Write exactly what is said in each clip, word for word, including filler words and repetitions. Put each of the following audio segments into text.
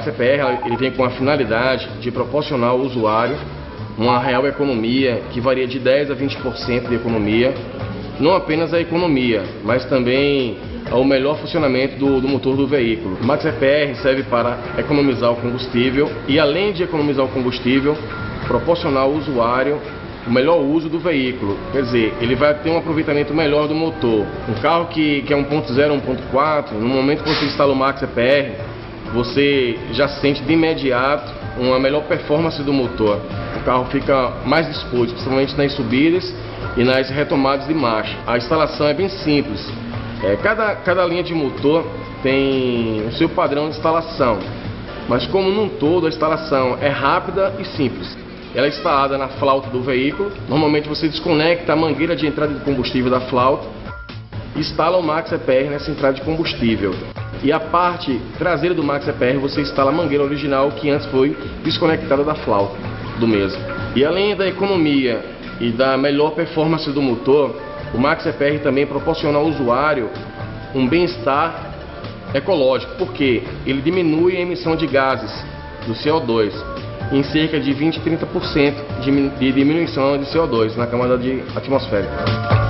Max E P R ele vem com a finalidade de proporcionar ao usuário uma real economia que varia de dez a vinte por cento de economia, não apenas a economia, mas também ao melhor funcionamento do, do motor do veículo. O Max E P R serve para economizar o combustível e, além de economizar o combustível, proporcionar ao usuário o melhor uso do veículo. Quer dizer, ele vai ter um aproveitamento melhor do motor. Um carro que, que é um ponto zero, um ponto quatro, no momento que você instala o Max E P R, você já sente de imediato uma melhor performance do motor. O carro fica mais disposto, principalmente nas subidas e nas retomadas de marcha. A instalação é bem simples. É, cada, cada linha de motor tem o seu padrão de instalação, mas como num todo a instalação é rápida e simples. Ela é instalada na flauta do veículo. Normalmente você desconecta a mangueira de entrada de combustível da flauta e instala o Max E P R nessa entrada de combustível. E a parte traseira do Max E P R você instala a mangueira original que antes foi desconectada da flauta do mesmo. E além da economia e da melhor performance do motor, o Max E P R também proporciona ao usuário um bem-estar ecológico, porque ele diminui a emissão de gases do C O dois em cerca de vinte a trinta por cento de diminuição de C O dois na camada de atmosférica.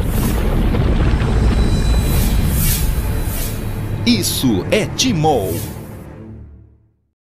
Isso é T-Mol.